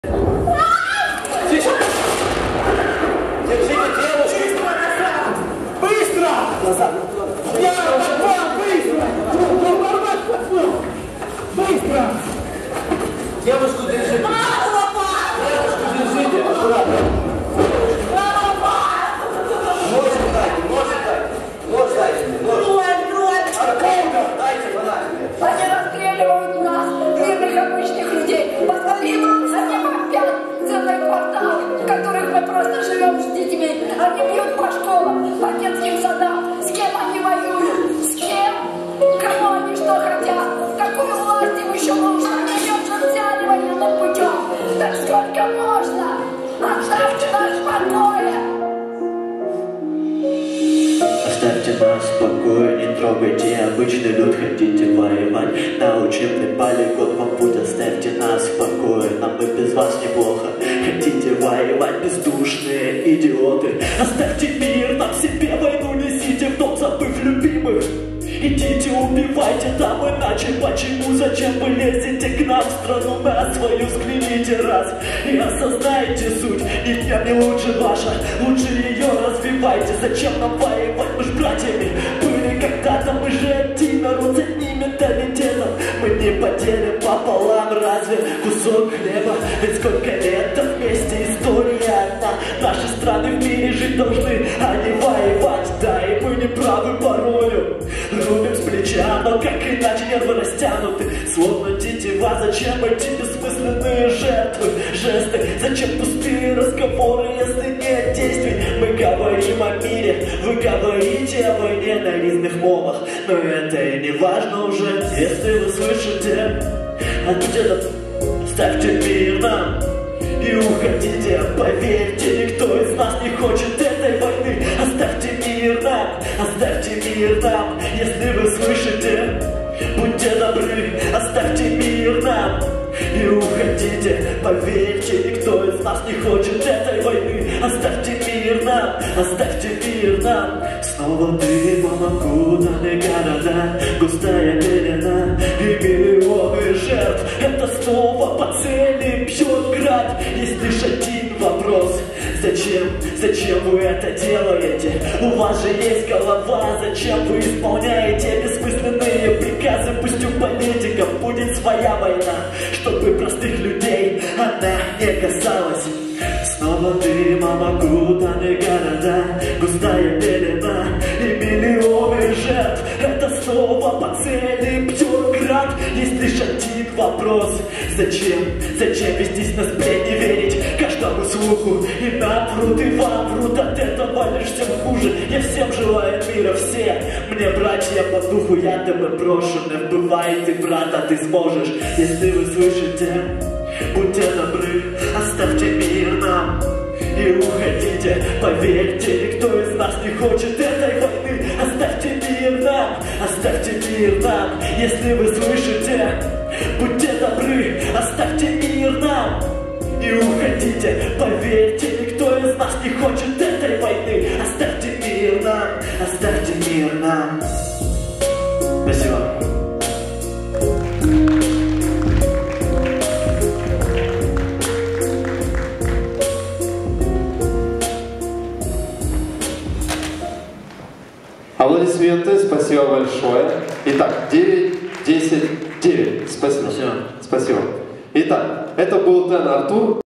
Тише! Держите девушку! Быстро! Назад! Я попал! Быстро! Быстро! Девушку держите! Девушку держите! Аккуратно! Нож дайте! Нож дайте! Нож дайте! Нож! Откуда? Дайте фонарик! Они расстреливают нас, мирных обычных людей. Посмотри, они бомбят целый квартал, в которых мы просто живем с детьми. Они бьют по школам, по детским садам. С кем они воюют? С кем? Кому они что хотят? Какую власть им еще нужно? Они ее же взяли военным путем. Так сколько можно? Оставьте нас в покое! Оставьте нас в покое, не трогайте обычный люд, хотите воевать на учебный полигон, вам путь, оставьте нас в покое, нам и без вас неплохо. Хотите воевать, бездушные идиоты, оставьте мир, нам себе войну несите в дом, забыв любимых. Идите убивайте там, иначе почему, зачем вы лезете к нам в страну, на свою взгляните раз и осознайте суть, ни дня не лучше ваша, лучше ее развивайте. Зачем нам воевать, мы ж братьями были когда-то, мы же один народ с одним менталитетом. Мы не поделим пополам разве кусок хлеба, ведь сколько лет вместе история одна. Наши страны в мире жить должны, а не воевать, да, и мы не правы порою. Рубим с плеча, но как иначе нервы растянуты, словно тетива. Зачем эти бессмысленные жесты? Зачем пустые разговоры, если нет действий? Мы говорим о мире, вы говорите о войне на різних мовах, но это и не важно уже, если вы слышите. Отсюда ставьте мир нам и уходите, поверьте, никто из нас не хочет этой войны. Оставьте мир нам, если вы слышите, будьте добры, оставьте мир нам и уходите, поверьте, никто из нас не хочет этой войны. Оставьте мир нам, снова дымом окутаны города, густая пелена и миллионы жертв. Это снова по цели бьет град. Есть лишь один вопрос: зачем вы это делаете? У вас же есть голова, зачем вы исполняете бессмысленные приказы? Пусть у политиков будет своя война, чтобы простых людей она не касалась. Снова дымом окутаны города, густая пелена и миллионы жертв. Это снова по цели бьет град. Есть лишь один вопрос: зачем вестись на сплетни, верить каждому слуху? И нам врут, и вам врут, от этого лишь всем хуже. Я всем желаю мира, все мне братья по духу, я тебе прошу, не вбивай ты, брата, ты сможешь, если вы слышите. Будьте добры, оставьте мир нам и уходите, поверьте, никто из нас не хочет этой войны. Оставьте мир нам, если вы слышите. Будьте добры, оставьте мир нам и уходите, поверьте, никто из нас не хочет этой войны. Оставьте мир нам. Спасибо. Аплодисменты, спасибо большое. Итак, 9, 10, 9. Спасибо. Спасибо. Итак, это был Тен Артур.